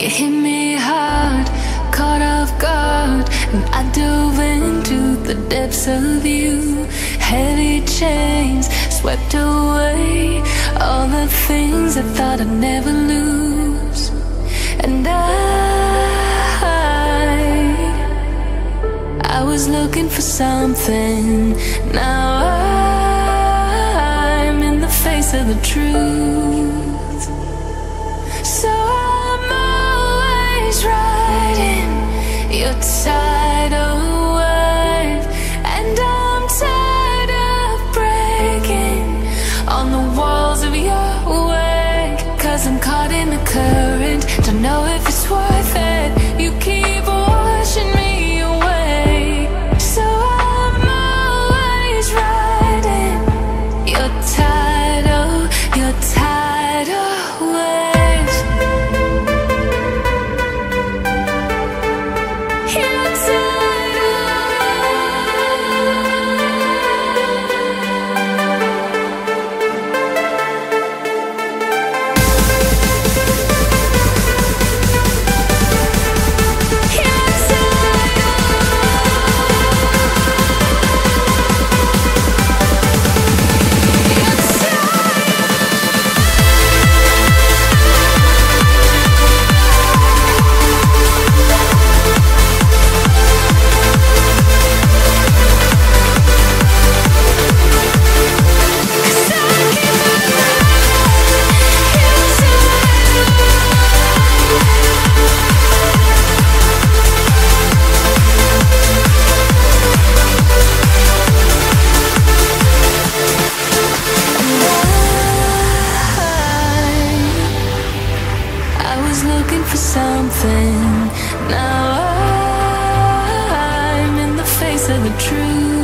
You hit me hard, caught off guard, and I dove into the depths of you. Heavy chains swept away all the things I thought I'd never lose. And I was looking for something. Now I'm in the face of the truth. So I'm always riding your tidal wave, and I'm tired of breaking on the walls of your wake. 'Cause I'm caught in the current, don't know if it's worth it. You keep washing me away. So I'm always riding your tidal waves. Your tidal. Something. Now I'm in the face of the truth.